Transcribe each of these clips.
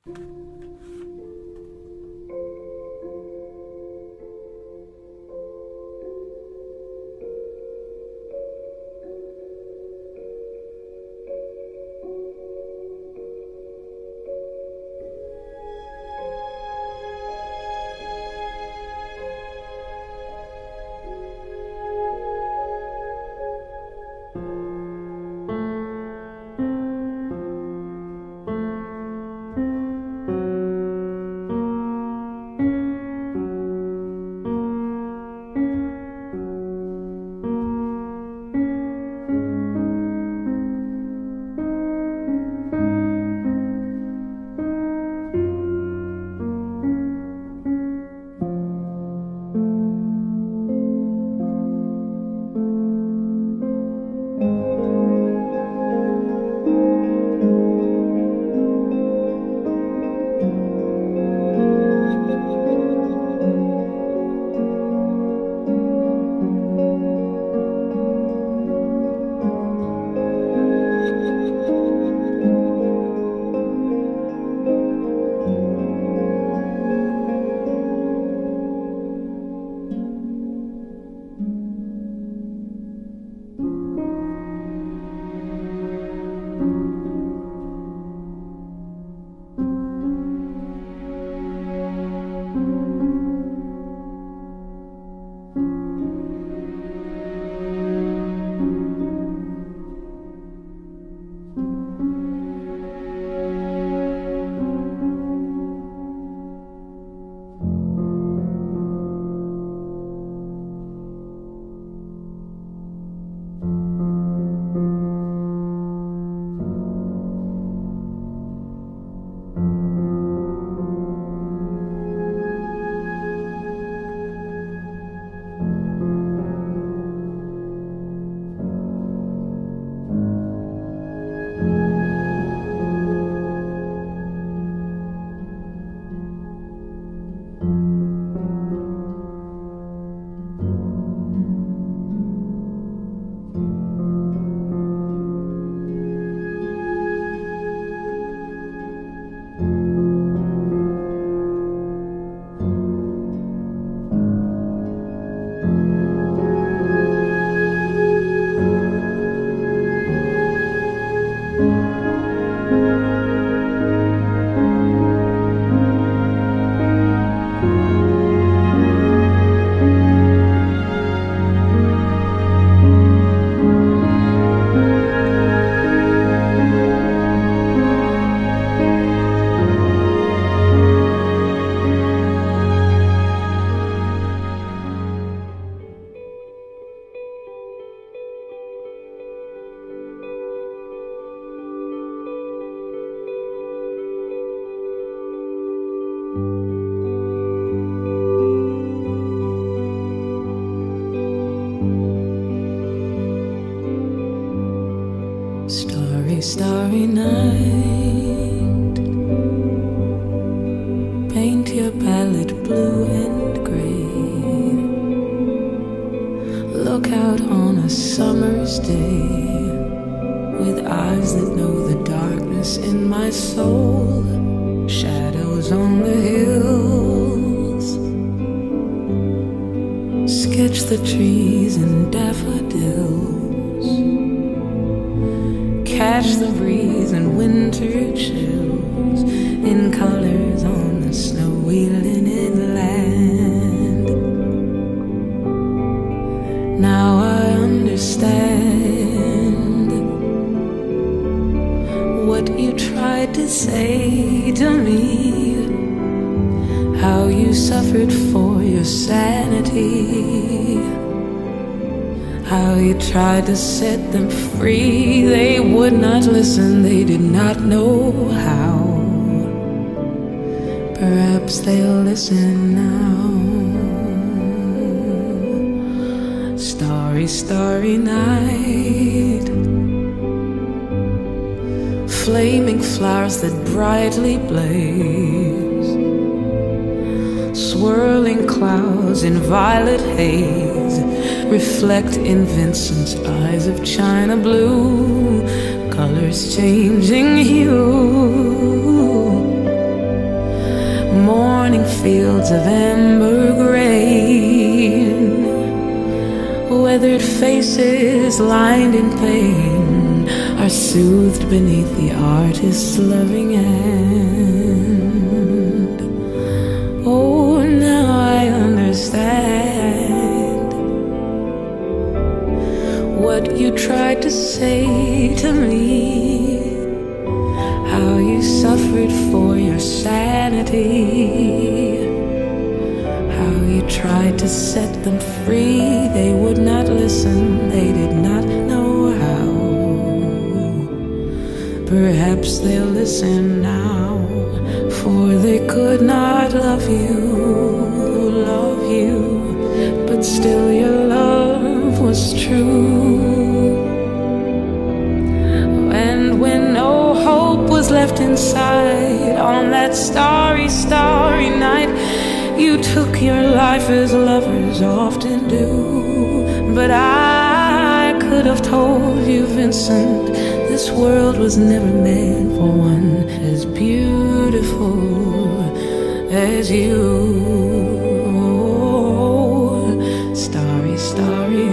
Starry night, paint your palette blue and gray. Look out on a summer's day with eyes that know the darkness in my soul. Shadows on the hills, sketch the trees and daffodils. Catch the breeze and winter chills in colors on the snowy linen land. Now I understand what you tried to say to me, how you suffered for your sanity, how you tried to set them free. They would not listen, they did not know how. Perhaps they'll listen now. Starry, starry night, flaming flowers that brightly blaze, swirling clouds in violet haze, reflect in Vincent's eyes of china blue, colors changing hue. morning fields of amber grain, weathered faces lined in pain are soothed beneath the artist's loving hand. Oh, now I understand what you tried to say to me, how you suffered for your sanity, how you tried to set them free. They would not listen, they did not know how. Perhaps they'll listen now, for they could not love you, but still your love was true. And when no hope was left inside on that starry, starry night, you took your life as lovers often do. But I could have told you, Vincent, this world was never meant for one as beautiful as you. Starry, starry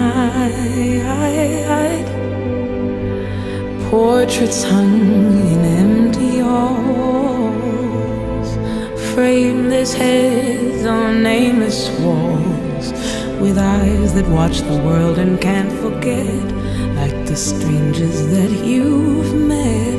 night, portraits hung in empty halls, frameless heads on nameless walls, with eyes that watch the world and can't forget, like the strangers that you've met.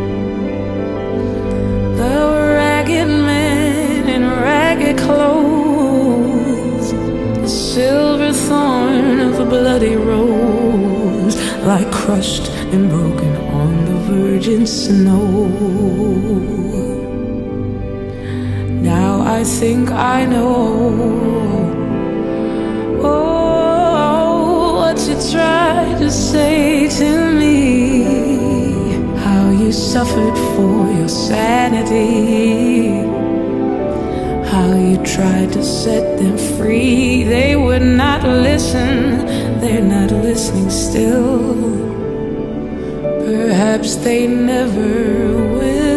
The ragged men in ragged clothes, the silver thorn of a bloody rose, lie crushed and broken on the virgin snow. Now I think I know, oh, what you tried to say to me, how you suffered for your sanity, how you tried to set them free. They would not listen, they're not listening still. Perhaps they never will.